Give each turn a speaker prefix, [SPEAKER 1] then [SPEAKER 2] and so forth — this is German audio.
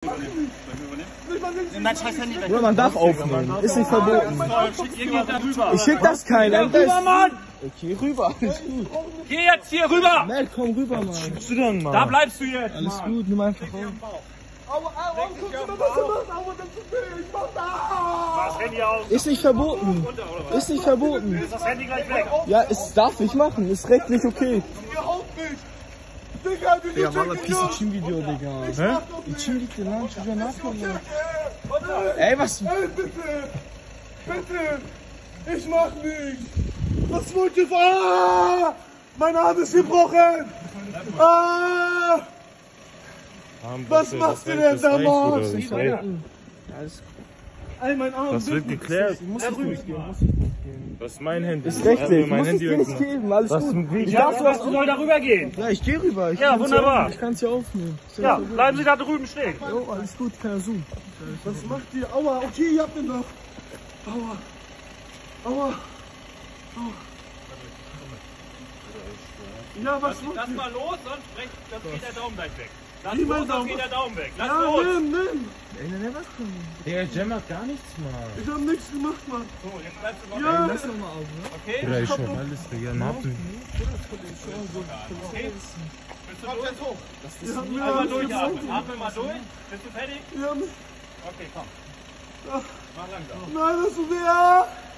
[SPEAKER 1] Nimm dein scheiß Handy weg.
[SPEAKER 2] Bruder, man darf aufnehmen. Ist nicht verboten. Ich schick das keinem.
[SPEAKER 1] Rüber, Mann!
[SPEAKER 2] Okay, rüber. Alles gut.
[SPEAKER 1] Geh jetzt hier rüber!
[SPEAKER 2] Mel, komm rüber, Mann. Was schickst du denn, Mann?
[SPEAKER 1] Da bleibst du jetzt!
[SPEAKER 2] Alles gut, nimm einfach auf.
[SPEAKER 1] Das Handy aus!
[SPEAKER 2] Ist nicht verboten. Ist nicht verboten.
[SPEAKER 1] Ist das Handy gleich weg?
[SPEAKER 2] Ja, es darf ich machen. Ist rechtlich okay. Ja, war das ein Team-Video, Digga. Hä? Die Team liegt in Land, schon nachgucken. Ey, was?
[SPEAKER 3] Ey, bitte! Bitte! Ich mach nichts! Was wollt ihr? Ah! Mein Arm ist gebrochen! Ah! Was machst du denn da, Mann? Ey, mein Arm!
[SPEAKER 4] Das wird geklärt. Das ist mein Handy.
[SPEAKER 2] Ist rechtlich.
[SPEAKER 4] Mein
[SPEAKER 2] Muss ich
[SPEAKER 4] Handy
[SPEAKER 2] dir nicht geben. Alles gut.
[SPEAKER 1] Ich dachte, du sollst darüber gehen.
[SPEAKER 2] Ja, ich geh rüber.
[SPEAKER 1] Ja, wunderbar.
[SPEAKER 2] Ich kann's ja aufnehmen.
[SPEAKER 1] Ja, bleiben Sie da drüben stehen.
[SPEAKER 2] Jo, alles gut, keiner Zoom.
[SPEAKER 3] Was macht ihr? Aua, okay, ihr habt den doch. Aua. Aua. Aua. Ja, was macht
[SPEAKER 1] Lass
[SPEAKER 3] ihr?
[SPEAKER 1] mal los, sonst geht der Daumen gleich weg. Lass
[SPEAKER 3] Nimm
[SPEAKER 1] los,
[SPEAKER 3] meinen
[SPEAKER 1] sonst
[SPEAKER 3] Daumen.
[SPEAKER 1] geht der Daumen weg. Lass
[SPEAKER 3] Ja,
[SPEAKER 1] los.
[SPEAKER 3] nimm!
[SPEAKER 4] Der Jam hat gar nichts, Mann.
[SPEAKER 3] Ich hab nichts gemacht, Mann.
[SPEAKER 1] So, jetzt bleibst du noch
[SPEAKER 3] Ja!
[SPEAKER 2] Lass doch mal auf, ne?
[SPEAKER 1] Okay?
[SPEAKER 4] Bruder, ich hab alles, Digga. Mappen.
[SPEAKER 1] Okay. Bist du durch?
[SPEAKER 3] Wir haben mir
[SPEAKER 1] Einmal
[SPEAKER 3] alles
[SPEAKER 1] durchatmen.
[SPEAKER 3] gebrochen.
[SPEAKER 1] Atme mal durch. Bist du fertig?
[SPEAKER 3] Wir haben...
[SPEAKER 1] Okay, komm. Mach langsam.
[SPEAKER 3] Nein, das ist weh!